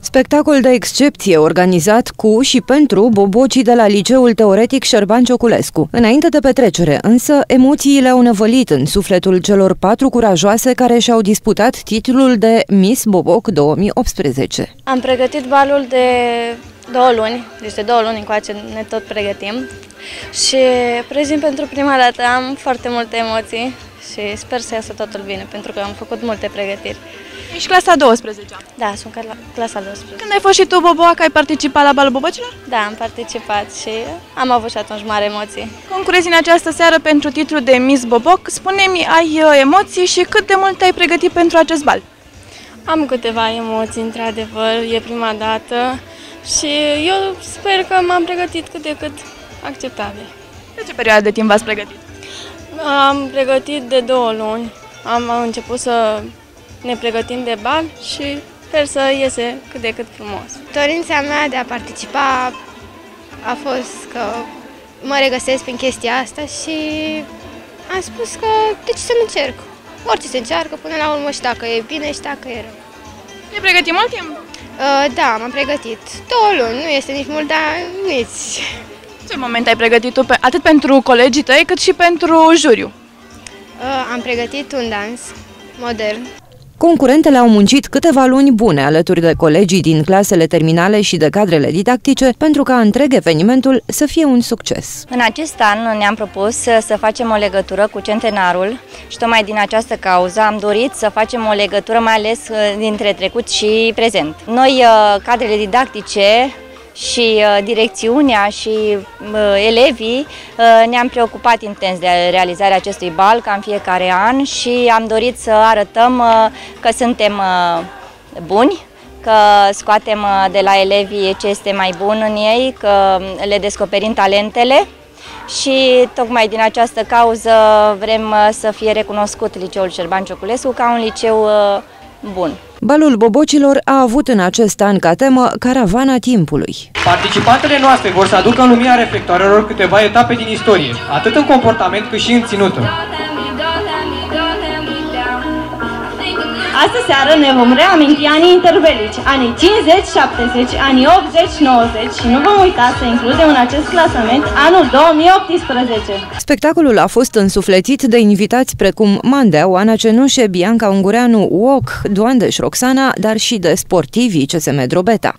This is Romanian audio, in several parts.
Spectacol de excepție organizat cu și pentru bobocii de la Liceul Teoretic Șerban Cioculescu. Înainte de petrecere, însă, emoțiile au năvălit în sufletul celor 4 curajoase care și-au disputat titlul de Miss Boboc 2018. Am pregătit balul de 2 luni, deci de 2 luni încoace ne tot pregătim și prezint pentru prima dată, am foarte multe emoții și sper să iasă totul bine, pentru că am făcut multe pregătiri. Ești clasa 12-a? Da, sunt clasa 12. Când ai fost și tu boboacă, ai participat la balul bobocilor? Da, am participat și am avut și atunci mari emoții. Concurezi în această seară pentru titlul de Miss Boboc. Spune-mi, ai emoții și cât de mult te-ai pregătit pentru acest bal? Am câteva emoții, într-adevăr, e prima dată și eu sper că m-am pregătit cât de cât acceptabil. De ce perioadă de timp v-ați pregătit? Am pregătit de 2 luni, am început să ne pregătim de bal și sper să iese cât de cât frumos. Dorința mea de a participa a fost că mă regăsesc prin chestia asta și am spus că de ce să nu încerc? Orice se încearcă până la urmă și dacă e bine și dacă e rău. Te-ai pregătit mult timp? Da, m-am pregătit 2 luni, nu este nici mult, dar nici. Ce moment ai pregătit tu, atât pentru colegii tăi cât și pentru juriu? Am pregătit un dans modern. Concurentele au muncit câteva luni bune alături de colegii din clasele terminale și de cadrele didactice pentru ca întreg evenimentul să fie un succes. În acest an ne-am propus să facem o legătură cu centenarul și tocmai din această cauză am dorit să facem o legătură mai ales dintre trecut și prezent. Noi, cadrele didactice și direcțiunea și elevii ne-am preocupat intens de realizarea acestui bal ca în fiecare an și am dorit să arătăm că suntem buni, că scoatem de la elevii ce este mai bun în ei, că le descoperim talentele și tocmai din această cauză vrem să fie recunoscut Liceul Șerban Cioculescu ca un liceu bun. Balul bobocilor a avut în acest an ca temă Caravana timpului. Participantele noastre vor să aducă în lumina reflectoarelor câteva etape din istorie, atât în comportament cât și în ținută. Astă seară ne vom reaminti anii interbelici, anii 50-70, anii 80-90 și nu vom uita să includem în acest clasament anul 2018. Spectacolul a fost însuflețit de invitați precum Mandea, Oana Cenușe, Bianca Ungureanu, Wok, Doandeș Roxana, dar și de sportivii CSM Drobeta.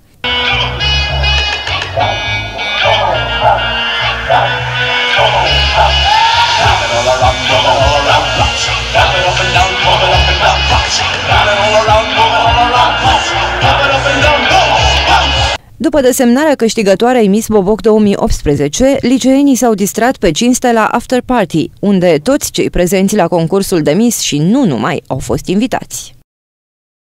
După desemnarea câștigătoarei Miss Boboc 2018, liceenii s-au distrat pe cinste la After Party, unde toți cei prezenți la concursul de Miss și nu numai au fost invitați.